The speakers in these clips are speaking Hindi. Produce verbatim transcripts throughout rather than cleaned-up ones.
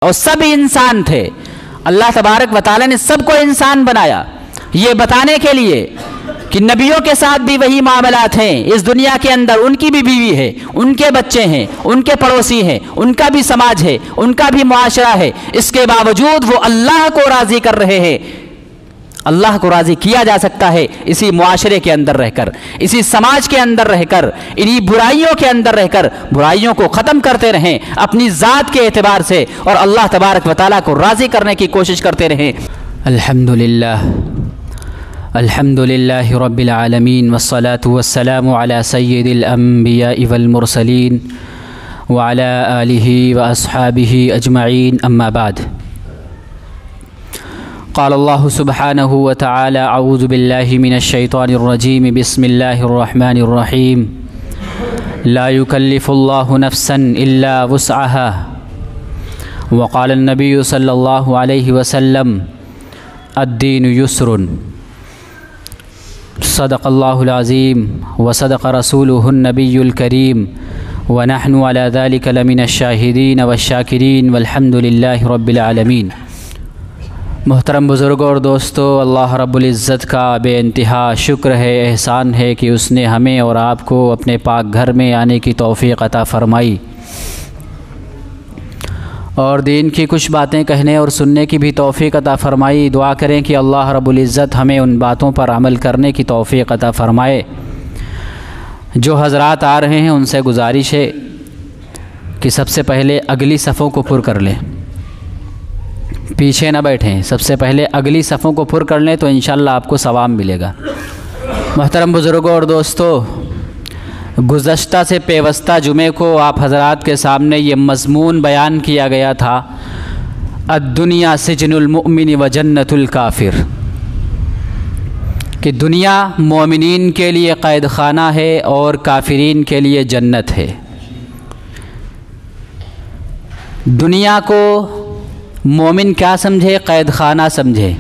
और सब इंसान थे। अल्लाह तबारक व तआला ने सबको इंसान बनाया ये बताने के लिए कि नबियों के साथ भी वही मामलात हैं। इस दुनिया के अंदर उनकी भी बीवी है, उनके बच्चे हैं, उनके पड़ोसी हैं, उनका भी समाज है, उनका भी मुआशरा है। इसके बावजूद वो अल्लाह को राज़ी कर रहे हैं। अल्लाह को राज़ी किया जा सकता है इसी मुआशरे के अंदर रहकर, इसी समाज के अंदर रहकर, इन्हीं बुराइयों के अंदर रहकर बुराइयों को ख़त्म करते रहें अपनी ज़ात के एतबार से, और अल्लाह तबारक व तआला को राज़ी करने की कोशिश करते रहें। अल्हम्दुलिल्लाह अल्हम्दुलिल्लाहि रब्बिल आलमीन वस्सलातु वस्सलामु अला सय्यिदिल अंबियाइ वल मुरसलीन व अला आलिहि व अस्हाबिहि अजमईन, अम्मा बाद। क़ाल अल्लाहु सुब्हानहु व तआला अऊज़ु बिल्लाहि मिनश शैतानिर रजीम बिस्मिल्लाहिर रहमानिर रहीम ला युकल्लिफुल्लाहु नफ्सन इल्ला वुस्अहा व क़ाल अन्नबिय्यु सल्लल्लाहु अलैहि वसल्लम अद्दीनु युस्रुन सदक़ल्लाहुल अज़ीम व सदक़ रसूलुहुन नबियुल करीम व नहनु अला ज़ालिका लमिनश शाहिदीन वश्शाकिरीन वल्हम्दुलिल्लाहि रब्बिल आलमीन। मोहतरम बुज़ुर्गों और दोस्तों, अल्लाह रब्बुल इज़्ज़त का बेइंतहा शुक्र है, एहसान है कि उसने हमें और आपको अपने पाक घर में आने की तौफ़ीक़ अता फ़रमाई और दीन की कुछ बातें कहने और सुनने की भी तौफ़ीक़ अता फ़रमाई। दुआ करें कि अल्लाह रब्बुल इज़्ज़त हमें उन बातों पर अमल करने की तौफ़ीक़ अता फ़रमाए। जो हज़रात आ रहे हैं उनसे गुजारिश है कि सबसे पहले अगली सफ़ों को पुर कर लें, पीछे ना बैठें। सबसे पहले अगली सफ़ों को पुर कर लें तो इंशाअल्लाह आपको सवाब मिलेगा। मोहतरम बुज़ुर्गों और दोस्तों, गुज़श्ता से पेवस्ता जुमे को आप हज़रात के सामने ये मज़मून बयान किया गया था, अद्दुनिया सिजनुल मुअमिन व जन्नतुल काफ़िर, कि दुनिया मोमिनीन के लिए क़ैद खाना है और काफिरीन के लिए जन्नत है। दुनिया को मोमिन क्या समझे? क़ैद खाना समझे।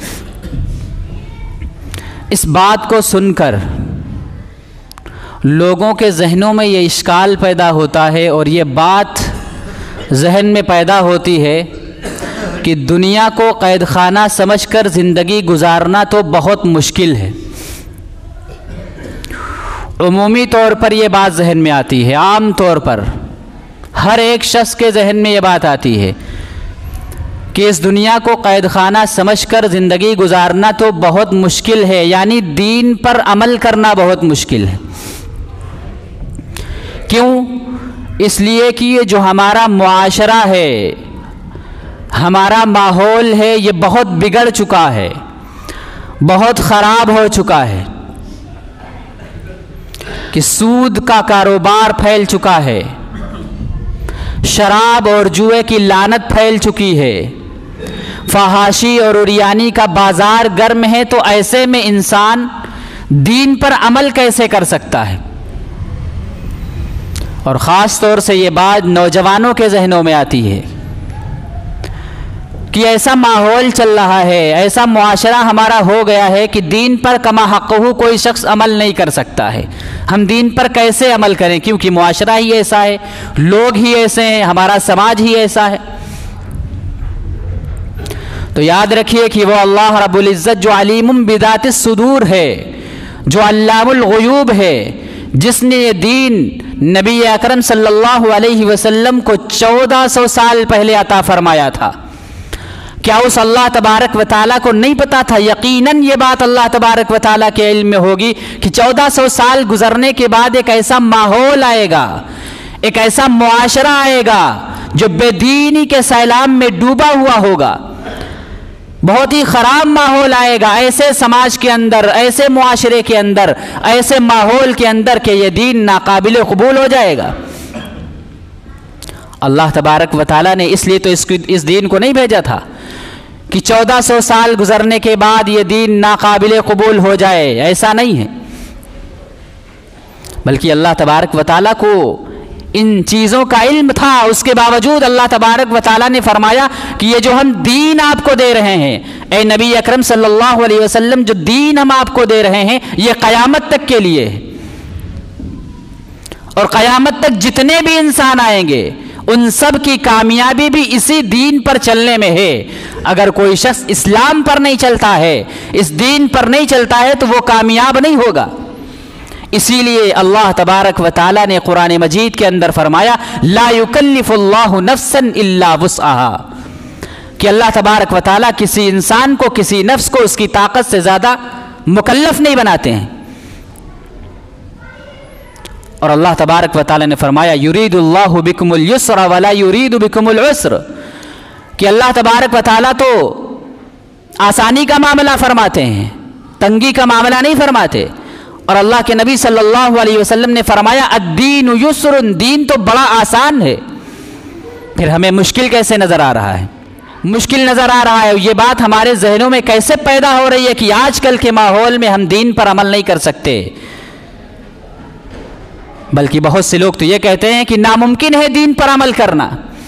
इस बात को सुनकर लोगों के जहनों में ये इश्काल पैदा होता है और ये बात जहन में पैदा होती है कि दुनिया को क़ैद खाना समझकर ज़िंदगी गुजारना तो बहुत मुश्किल है। उमूमी तौर पर यह बात जहन में आती है, आम तौर पर हर एक शख्स के जहन में ये बात आती है कि इस दुनिया को क़ैद खाना समझकर ज़िंदगी गुजारना तो बहुत मुश्किल है, यानी दीन पर अमल करना बहुत मुश्किल है। क्यों? इसलिए कि ये जो हमारा मुआशरा है, हमारा माहौल है, ये बहुत बिगड़ चुका है, बहुत ख़राब हो चुका है कि सूद का कारोबार फैल चुका है, शराब और जुए की लानत फैल चुकी है, फहाशी और उरियानी का बाज़ार गर्म है। तो ऐसे में इंसान दीन पर अमल कैसे कर सकता है? और ख़ास तौर से ये बात नौजवानों के जहनों में आती है कि ऐसा माहौल चल रहा है, ऐसा मुआशरा हमारा हो गया है कि दीन पर कमा हक़्क़हू कोई शख्स अमल नहीं कर सकता है। हम दीन पर कैसे अमल करें? क्योंकि मुआशरा ही ऐसा है, लोग ही ऐसे हैं, हमारा समाज ही ऐसा है। तो याद रखिए कि वो अल्लाह रब्बुल इज़्ज़त जो अलीमुम बिदातिस सुदूर है, जो अल्लामुल ग़ुयूब है, जिसने ये दीन नबी अकरम सल्लल्लाहु अलैहि वसल्लम को चौदह सौ साल पहले अता फरमाया था, क्या उस अल्लाह तबारक व तआला को नहीं पता था? यकीनन ये बात अल्लाह तबारक व तआला के इल्म में होगी कि चौदह सौ साल गुजरने के बाद एक ऐसा माहौल आएगा, एक ऐसा मुआशरा आएगा जो बेदीनी के सैलाब में डूबा हुआ होगा, बहुत ही ख़राब माहौल आएगा ऐसे समाज के अंदर, ऐसे मुआशरे के अंदर, ऐसे माहौल के अंदर कि ये दीन नाकाबिल कबूल हो जाएगा। अल्लाह तबारक व तआला ने इसलिए तो इसको इस दीन को नहीं भेजा था कि चौदह सौ साल गुजरने के बाद ये दीन नाकाबिल कबूल हो जाए, ऐसा नहीं है। बल्कि अल्लाह तबारक व तआला को इन चीज़ों का इल्म था, उसके बावजूद अल्लाह तबारक व तआला ने फरमाया कि ये जो हम दीन आपको दे रहे हैं, ए नबी अकरम सल्लल्लाहु अलैहि वसल्लम, जो दीन हम आपको दे रहे हैं ये क़यामत तक के लिए है। और क़यामत तक जितने भी इंसान आएंगे उन सब की कामयाबी भी इसी दीन पर चलने में है। अगर कोई शख्स इस्लाम पर नहीं चलता है, इस दीन पर नहीं चलता है, तो वो कामयाब नहीं होगा। इसीलिए अल्लाह तबारक व तआला ने कुरान मजीद के अंदर फरमाया, ला युकल्लिफुल्लाहु नफ्सन इल्ला वुस्अहा, कि अल्लाह तबारक व तआला किसी इंसान को, किसी नफ्स को उसकी ताकत से ज़्यादा मुकल्लफ नहीं बनाते हैं। और अल्लाह तबारक व तआला ने फरमाया, युरीदुल्लाहु बिकुमुल युस्रा वला युरीदु बिकुमुल उस्र, कि अल्लाह तबारक व तआला तो आसानी का मामला फरमाते हैं, तंगी का मामला नहीं फरमाते। और अल्लाह के नबी सल्लल्लाहु अलैहि वसल्लम ने फरमाया, अद्दीनु युस्रुन, दीन तो बड़ा आसान है। फिर हमें मुश्किल कैसे नज़र आ रहा है? मुश्किल नज़र आ रहा है। ये बात हमारे जहनों में कैसे पैदा हो रही है कि आजकल के माहौल में हम दीन पर अमल नहीं कर सकते। बल्कि बहुत से लोग तो ये कहते हैं कि नामुमकिन है दीन पर अमल करना।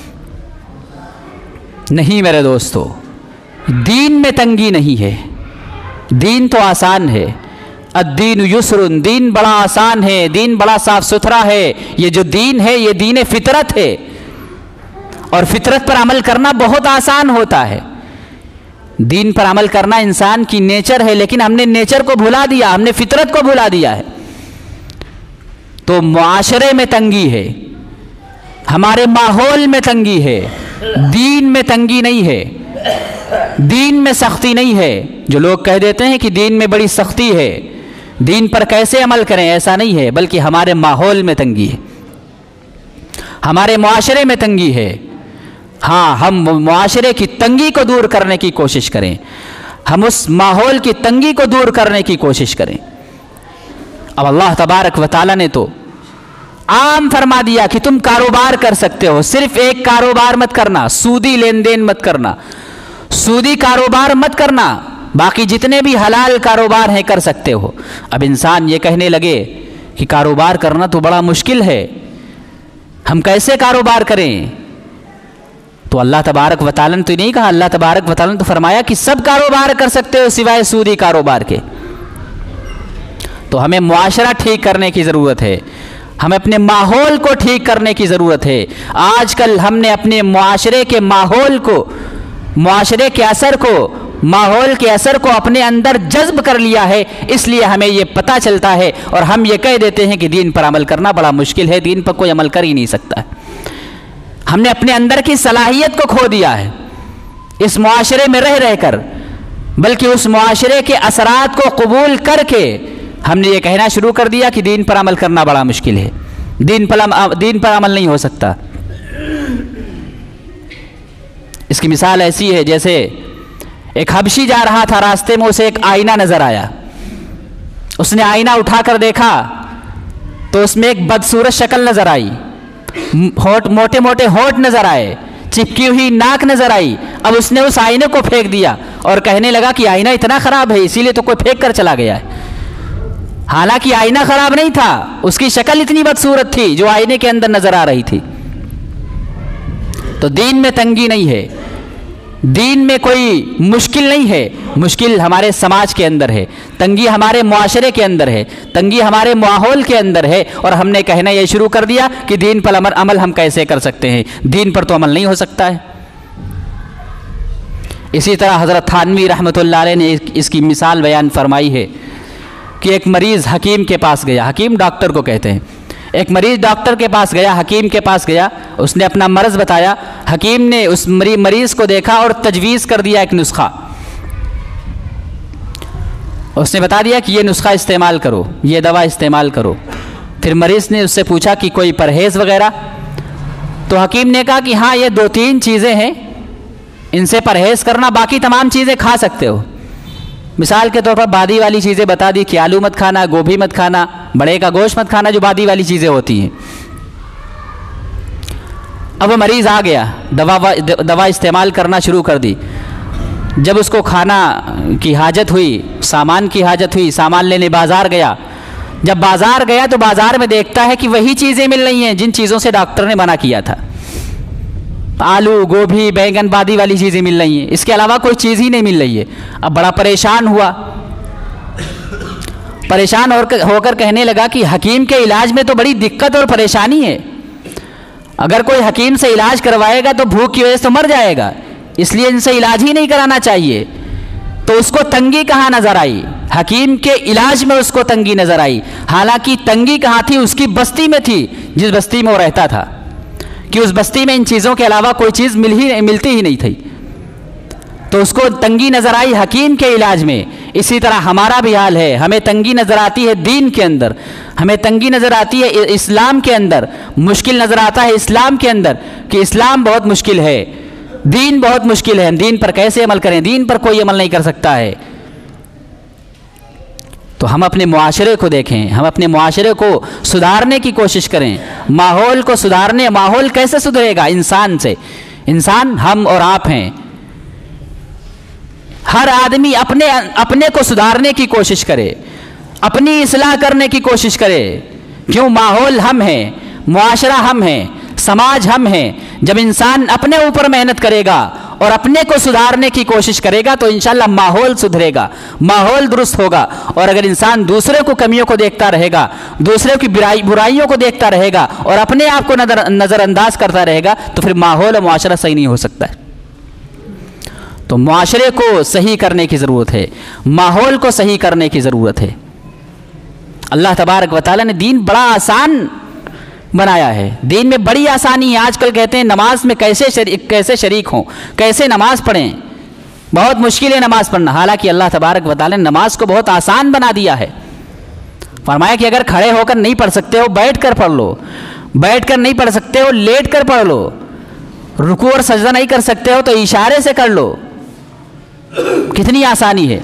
नहीं मेरे दोस्तों, दीन में तंगी नहीं है, दीन तो आसान है। अद्दीन युस्रुन, दीन बड़ा आसान है, दीन बड़ा साफ सुथरा है। ये जो दीन है ये दीन फितरत है, और फितरत पर अमल करना बहुत आसान होता है। दीन पर अमल करना इंसान की नेचर है, लेकिन हमने नेचर को भुला दिया, हमने फितरत को भुला दिया है। तो मुआशरे में तंगी है, हमारे माहौल में तंगी है, दीन में तंगी नहीं है, दीन में सख्ती नहीं है। जो लोग कह देते हैं कि दीन में बड़ी सख्ती है, दीन पर कैसे अमल करें, ऐसा नहीं है, बल्कि हमारे माहौल में तंगी है, हमारे मुआशरे में तंगी है। हाँ, हम मुआशरे की तंगी को दूर करने की कोशिश करें, हम उस माहौल की तंगी को दूर करने की कोशिश करें। अब अल्लाह तबारक व तआला ने तो आम फरमा दिया कि तुम कारोबार कर सकते हो, सिर्फ एक कारोबार मत करना, सूदी लेन देन मत करना, सूदी कारोबार मत करना, बाकी जितने भी हलाल कारोबार हैं कर सकते हो। अब इंसान ये कहने लगे कि कारोबार करना तो बड़ा मुश्किल है, हम कैसे कारोबार करें? तो अल्लाह तबारक व तआला ने तो नहीं कहा, अल्लाह तबारक व तआला ने तो फरमाया कि सब कारोबार कर सकते हो सिवाय सूदी कारोबार के। तो हमें मुआशरा ठीक करने की ज़रूरत है, हमें अपने माहौल को ठीक करने की ज़रूरत है। आजकल हमने अपने मुआशरे के माहौल को, मुआशरे के असर को, माहौल के असर को अपने अंदर जज्ब कर लिया है, इसलिए हमें ये पता चलता है और हम ये कह देते हैं कि दीन पर अमल करना बड़ा मुश्किल है, दीन पर कोई अमल कर ही नहीं सकता। हमने अपने अंदर की सलाहियत को खो दिया है इस मुआशरे में रह रहकर, बल्कि उस मुआशरे के असरात को कबूल करके हमने ये कहना शुरू कर दिया कि दीन पर अमल करना बड़ा मुश्किल है, दीन पर दीन पर अमल नहीं हो सकता। इसकी मिसाल ऐसी है जैसे एक हबशी जा रहा था, रास्ते में उसे एक आईना नजर आया, उसने आईना उठाकर देखा तो उसमें एक बदसूरत शक्ल नजर आई, होठ, मोटे मोटे होठ नजर आए, चिपकी हुई नाक नजर आई। अब उसने उस आईने को फेंक दिया और कहने लगा कि आईना इतना खराब है इसीलिए तो कोई फेंक कर चला गया है। हालांकि आईना खराब नहीं था, उसकी शक्ल इतनी बदसूरत थी जो आईने के अंदर नजर आ रही थी। तो दीन में तंगी नहीं है, दीन में कोई मुश्किल नहीं है, मुश्किल हमारे समाज के अंदर है, तंगी हमारे मुआशरे के अंदर है, तंगी हमारे माहौल के अंदर है। और हमने कहना यह शुरू कर दिया कि दीन पर अमल अमल हम कैसे कर सकते हैं, दीन पर तो अमल नहीं हो सकता है। इसी तरह हज़रत थानवी रहमतुल्लाह अलैह ने इसकी मिसाल बयान फरमाई है कि एक मरीज़ हकीम के पास गया, हकीम डॉक्टर को कहते हैं, एक मरीज़ डॉक्टर के पास गया, हकीम के पास गया, उसने अपना मर्ज़ बताया, हकीम ने उस मरी, मरीज़ को देखा और तजवीज़ कर दिया एक नुस्खा, उसने बता दिया कि ये नुस्खा इस्तेमाल करो, ये दवा इस्तेमाल करो। फिर मरीज़ ने उससे पूछा कि कोई परहेज़ वगैरह, तो हकीम ने कहा कि हाँ ये दो तीन चीज़ें हैं, इनसे परहेज़ करना, बाकी तमाम चीज़ें खा सकते हो। मिसाल के तौर पर बादी वाली चीज़ें बता दी कि आलू मत खाना, गोभी मत खाना, बड़े का गोश्त मत खाना, जो बादी वाली चीज़ें होती हैं। अब वो मरीज़ आ गया, दवा दवा इस्तेमाल करना शुरू कर दी। जब उसको खाना की हाजत हुई, सामान की हाजत हुई, सामान लेने बाज़ार गया। जब बाज़ार गया तो बाज़ार में देखता है कि वही चीज़ें मिल रही हैं जिन चीज़ों से डॉक्टर ने मना किया था, आलू, गोभी, बैंगन, बादी वाली चीज़ें मिल रही हैं, इसके अलावा कोई चीज़ ही नहीं मिल रही है। अब बड़ा परेशान हुआ, परेशान होकर होकर कहने लगा कि हकीम के इलाज में तो बड़ी दिक्कत और परेशानी है। अगर कोई हकीम से इलाज करवाएगा तो भूख की वजह से तो मर जाएगा, इसलिए इनसे इलाज ही नहीं कराना चाहिए। तो उसको तंगी कहाँ नजर आई? हकीम के इलाज में उसको तंगी नजर आई। हालांकि तंगी कहाँ थी? उसकी बस्ती में थी, जिस बस्ती में वो रहता था, कि उस बस्ती में इन चीज़ों के अलावा कोई चीज़ मिल ही मिलती ही नहीं थी, तो उसको तंगी नजर आई हकीम के इलाज में। इसी तरह हमारा भी हाल है, हमें तंगी नजर आती है दीन के अंदर, हमें तंगी नजर आती है इस्लाम के अंदर, मुश्किल नजर आता है इस्लाम के अंदर कि इस्लाम बहुत मुश्किल है, दीन बहुत मुश्किल है, दीन पर कैसे अमल करें, दीन पर कोई अमल नहीं कर सकता है। तो हम अपने मुआशरे को देखें, हम अपने मुआशरे को सुधारने की कोशिश करें, माहौल को सुधारने। माहौल कैसे सुधरेगा? इंसान से। इंसान हम और आप हैं। हर आदमी अपने अपने को सुधारने की कोशिश करे, अपनी इस्लाह करने की कोशिश करे। क्यों? माहौल हम हैं, मुआशरा हम हैं, समाज हम हैं। जब इंसान अपने ऊपर मेहनत करेगा और अपने को सुधारने की कोशिश करेगा तो इंशाल्लाह माहौल सुधरेगा, माहौल दुरुस्त होगा। और अगर इंसान दूसरे को कमियों को देखता रहेगा, दूसरे की बुराई बुराइयों को देखता रहेगा और अपने आप को नजर नज़रअंदाज करता रहेगा तो फिर माहौल और मुआशरा सही नहीं हो सकता है। तो मुआशरे को सही करने की ज़रूरत है, माहौल को सही करने की ज़रूरत है। अल्लाह तबारक व तआला ने दीन बड़ा आसान बनाया है, दीन में बड़ी आसानी है। आजकल कहते हैं नमाज में कैसे शरीक कैसे शरीक हों, कैसे नमाज पढ़ें, बहुत मुश्किल है नमाज पढ़ना। हालांकि अल्लाह तबारक व तआला ने नमाज को बहुत आसान बना दिया है। फरमाया कि अगर खड़े होकर नहीं पढ़ सकते हो बैठ कर पढ़ लो, बैठ कर नहीं पढ़ सकते हो लेट कर पढ़ लो, रुकू और सजदा नहीं कर सकते हो तो इशारे से कर लो। कितनी आसानी है।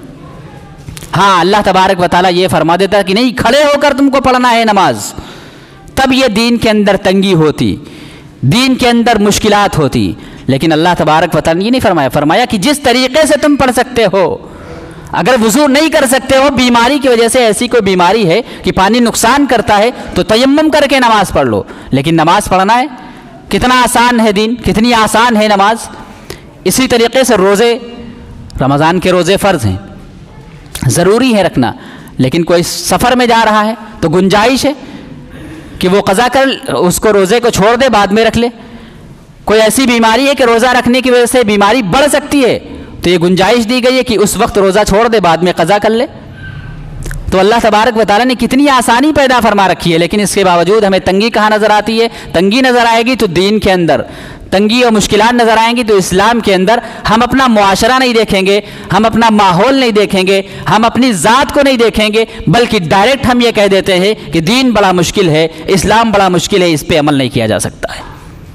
हाँ, अल्लाह तबारक व तआला ये फरमा देता है कि नहीं खड़े होकर तुमको पढ़ना है नमाज, तब ये दीन के अंदर तंगी होती, दीन के अंदर मुश्किलात होती। लेकिन अल्लाह तबारक व तआला ने ये नहीं फरमाया, फरमाया कि जिस तरीके से तुम पढ़ सकते हो, अगर वुजू नहीं कर सकते हो, बीमारी की वजह से ऐसी कोई बीमारी है कि पानी नुकसान करता है तो तयम्मुम करके नमाज पढ़ लो। लेकिन नमाज पढ़ना है, कितना आसान है दीन, कितनी आसान है नमाज। इसी तरीके से रोज़े, रमज़ान के रोज़े फ़र्ज़ हैं, ज़रूरी है रखना। लेकिन कोई सफ़र में जा रहा है तो गुंजाइश है कि वो क़ज़ा कर, उसको रोज़े को छोड़ दे, बाद में रख ले। कोई ऐसी बीमारी है कि रोज़ा रखने की वजह से बीमारी बढ़ सकती है तो ये गुंजाइश दी गई है कि उस वक्त रोज़ा छोड़ दे, बाद में क़ज़ा कर ले। तो अल्लाह तबारक व तआला ने कितनी आसानी पैदा फरमा रखी है। लेकिन इसके बावजूद हमें तंगी कहाँ नज़र आती है? तंगी नज़र आएगी तो दीन के अंदर, तंगी और मुश्किलात नज़र आएंगी तो इस्लाम के अंदर। हम अपना मुआशरा नहीं देखेंगे, हम अपना माहौल नहीं देखेंगे, हम अपनी ज़ात को नहीं देखेंगे, बल्कि डायरेक्ट हम ये कह देते हैं कि दीन बड़ा मुश्किल है, इस्लाम बड़ा मुश्किल है, इस पर अमल नहीं किया जा सकता है।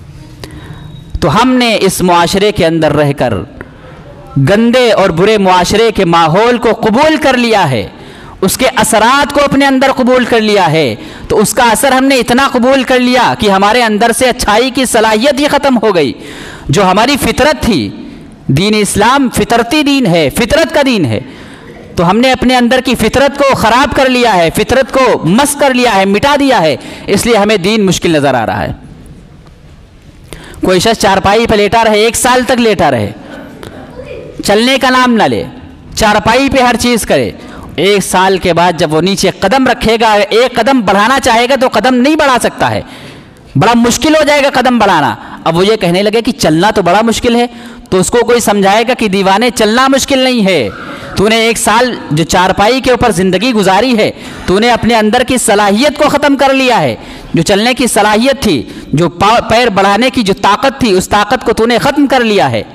तो हमने इस मुआशरे के अंदर रहकर गंदे और बुरे मुआशरे के माहौल को कबूल कर लिया है, उसके असरात को अपने अंदर कबूल कर लिया है। तो उसका असर हमने इतना कबूल कर लिया कि हमारे अंदर से अच्छाई की सलाहियत ही ख़त्म हो गई। जो हमारी फितरत थी, दीन इस्लाम फितरती दीन है, फितरत का दीन है, तो हमने अपने अंदर की फितरत को ख़राब कर लिया है, फितरत को मस कर लिया है, मिटा दिया है। इसलिए हमें दीन मुश्किल नज़र आ रहा है। कोई शख्स चारपाई पर लेटा रहे, एक साल तक लेटा रहे, चलने का नाम ना ले, चारपाई पे हर चीज़ करे, एक साल के बाद जब वो नीचे कदम रखेगा, एक कदम बढ़ाना चाहेगा तो कदम नहीं बढ़ा सकता है, बड़ा मुश्किल हो जाएगा कदम बढ़ाना। अब वो ये कहने लगे कि चलना तो बड़ा मुश्किल है, तो उसको कोई समझाएगा कि दीवाने चलना मुश्किल नहीं है, तूने एक साल जो चारपाई के ऊपर ज़िंदगी गुजारी है, तूने अपने अंदर की सलाहियत को ख़त्म कर लिया है। जो चलने की सलाहियत थी, जो पैर बढ़ाने की जो ताकत थी, उस ताकत को तूने ख़त्म कर लिया है,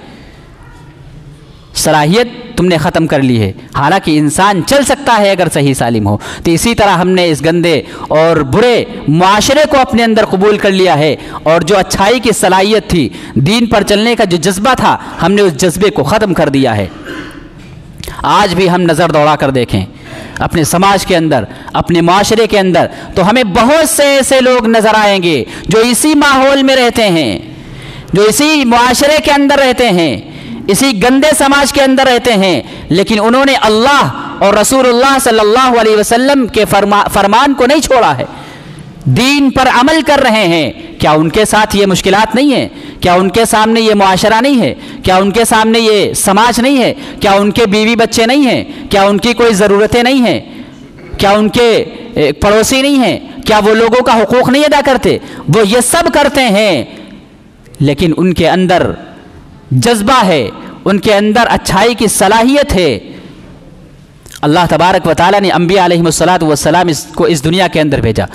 सलाहियत तुमने ख़त्म कर ली है। हालांकि इंसान चल सकता है अगर सही सालिम हो। तो इसी तरह हमने इस गंदे और बुरे मुआशरे को अपने अंदर कबूल कर लिया है, और जो अच्छाई की सलाहियत थी, दीन पर चलने का जो जज्बा था, हमने उस जज्बे को ख़त्म कर दिया है। आज भी हम नज़र दौड़ा कर देखें अपने समाज के अंदर, अपने माशरे के अंदर, तो हमें बहुत से ऐसे लोग नज़र आएंगे जो इसी माहौल में रहते हैं, जो इसी माशरे के अंदर रहते हैं, इसी गंदे समाज के अंदर रहते हैं, लेकिन उन्होंने अल्लाह और रसूलुल्लाह सल्लल्लाहु अलैहि वसल्लम के फरमा फरमान को नहीं छोड़ा है, दीन पर अमल कर रहे हैं। क्या उनके साथ ये मुश्किलात नहीं है? क्या उनके सामने ये मुआशरा नहीं है? क्या उनके सामने ये समाज नहीं है? क्या उनके बीवी बच्चे नहीं हैं? क्या उनकी कोई ज़रूरतें नहीं हैं? क्या उनके पड़ोसी नहीं हैं? क्या वो लोगों का हुकूक नहीं अदा करते? वो ये सब करते हैं, लेकिन उनके अंदर जज्बा है, उनके अंदर अच्छाई की सलाहियत है। अल्लाह तबारक व तआला ने अंबिया अलैहिमुस्सलातु वस्सलाम इसको इस दुनिया के अंदर भेजा।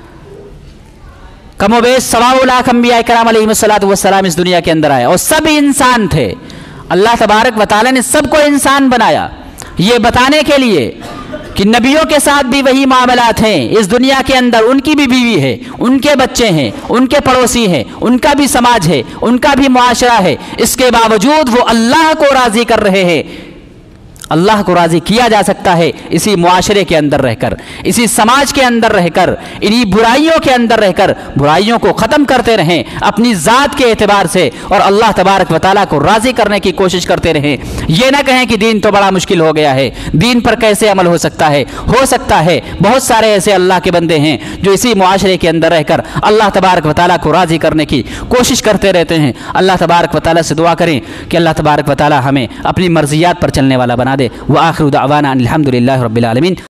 कमोबेश सवा लाख अंबिया कराम अलैहिमुस्सलातु वस्सलाम इस दुनिया के अंदर आए और सब इंसान थे। अल्लाह तबारक व तआला ने सबको इंसान बनाया, ये बताने के लिए कि नबियों के साथ भी वही मामलात हैं। इस दुनिया के अंदर उनकी भी बीवी है, उनके बच्चे हैं, उनके पड़ोसी हैं, उनका भी समाज है, उनका भी मुआशरा है। इसके बावजूद वो अल्लाह को राज़ी कर रहे हैं। अल्लाह को राज़ी किया जा सकता है इसी मुआशरे के अंदर रहकर, इसी समाज के अंदर रहकर, इन्हीं बुराइयों के अंदर रहकर बुराइयों को ख़त्म करते रहें अपनी ज़ात के एतबार से, और अल्लाह तबारक व तआला को राज़ी करने की कोशिश करते रहें। ये ना कहें कि दीन तो बड़ा मुश्किल हो गया है, दीन पर कैसे अमल हो सकता है। हो सकता है, बहुत सारे ऐसे अल्लाह के बंदे हैं जो इसी मुआशरे के अंदर रहकर अल्लाह तबारक व तआला को राज़ी करने की कोशिश करते रहते हैं। अल्लाह तबारक व तआला से दुआ करें कि अल्लाह तबारक व तआला हमें अपनी मर्ज़ियात पर चलने वाला बना दे। व आखिरु दावाना अनिल हम्दुलिल्लाहि रब्बिल आलमीन।